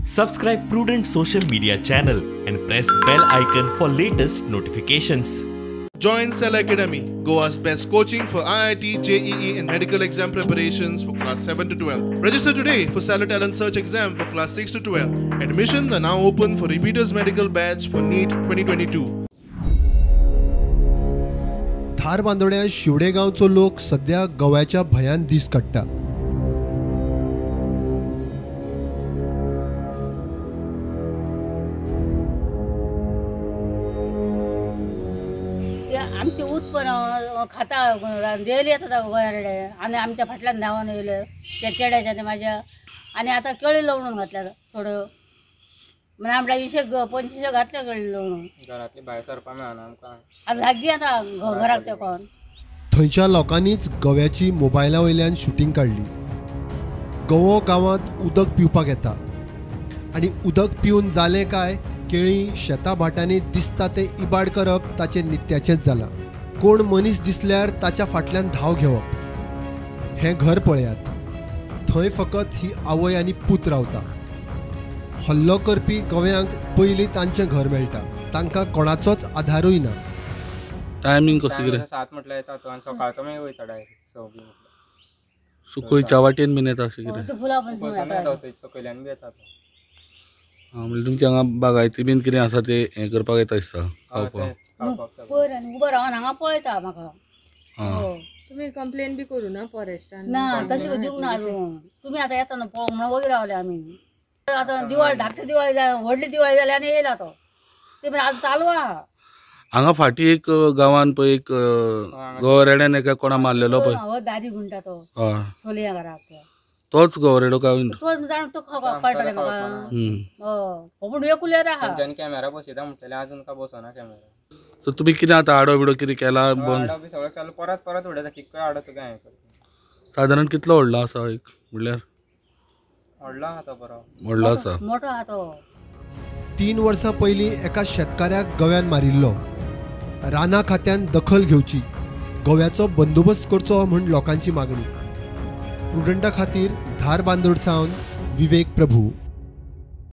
Subscribe Prudent social media channel and press bell icon for latest notifications. Join Cell Academy, Goa's best coaching for IIT, JEE and medical exam preparations for class 7 to 12. Register today for Cell Talent Search exam for class 6 to 12. Admissions are now open for repeaters medical batch for NEET 2022. धार बांदोड्या शिवडे गांवचो लोक सध्या गव्याच्या भयान दीस काडटा. आमचे उत्पन्न खाता daily येतात गोयारडे आणि आमच्या फाटल्यान धांवन येयले त्या चेड्याच्या माझ्या आणि आता केळी लवणून घातल्या थोडं म्हणजे आमच्या 20-25 घातल्या केळी लवणून घरातली भायर सरपा मेळना आमकां आता लागी आता घराक ते कोण थंयच्या लोकांनीच गव्याची मोबायला वयल्यान शूटिंग काडली. गवो गांवांत उदक पिवपाक येता आनी उदक पिवन जालें काय केळी शेता भाटांनी दिसता ते इबाड करप ताचे नित्याचेंच जालां. कोण मनीस दिसल्यार ताच्या फाटल्यान धांव घेवप. हें घर पळयात, थंय फकत ही आवय आनी पूत रावता. हल्लो करपी गव्यांक पयलीं तांचें घर मेळटा, तांकां कोणाचोच आधारूय ना. टायमिंग कसो कितें 7 म्हटल्यार येता तो आनी सकाळचो मागीर वयता डायरेक्ट 6 बी खंयच्या वाटेन बीन येता अशें कितें फुलां पण बसून येता सकयल्यान बी येता तो. म्हणजे तुमच्या हांगा बागायती बीन कितें आसा ते हें करपाक येता दिसता खावपाक. पयर आनी उबो रावन हांगा पळयता म्हाका. तुम्ही कंप्लेन बी करू ना फॉरेस्टान? ना तशी दिवंक ना अजून. तुम्ही आता येता ना पळोवंक ना वगैरे रावले आमी. आता दिवाळी धाकटी दिवाळी व्हडली दिवाळी जाली आनी येयला तो ते पण आज चालू आहा. हांगा फाटी एक गांवान पळय एक गवरेड्यान एका कोणा मारलेलो पळय हो दादी म्हणटा तो हय सोलिया घराक तोच गवरेडो काय तो जाण तो कळटले म्हाका. पूण एकूल येता हा तेंच्यांनी कॅमेरा बसयता म्हणटले अजून का बसना कॅमेरा. सो तुमी कितें आतां आडो बिडो कितें केला बंद आडो बी सगळें केलो परत उडयता कितको आडो तुका हें करता. सादारण कितलो व्हडलो आसा एक म्हणल्यार व्हडलो आहा तो बरो व्हडलो आसा मोठो आहा तो. 3 वर्सां पयलीं एका शेतकाऱ्याक गव्यान मारिल्लो. राना खात्यान दखल घेवची, गव्याचो बंदोबस्त करचो म्हूण लोकांची मागणी. प्रुडंटा खातीर धार बांदोड सावन विवेक प्रभू.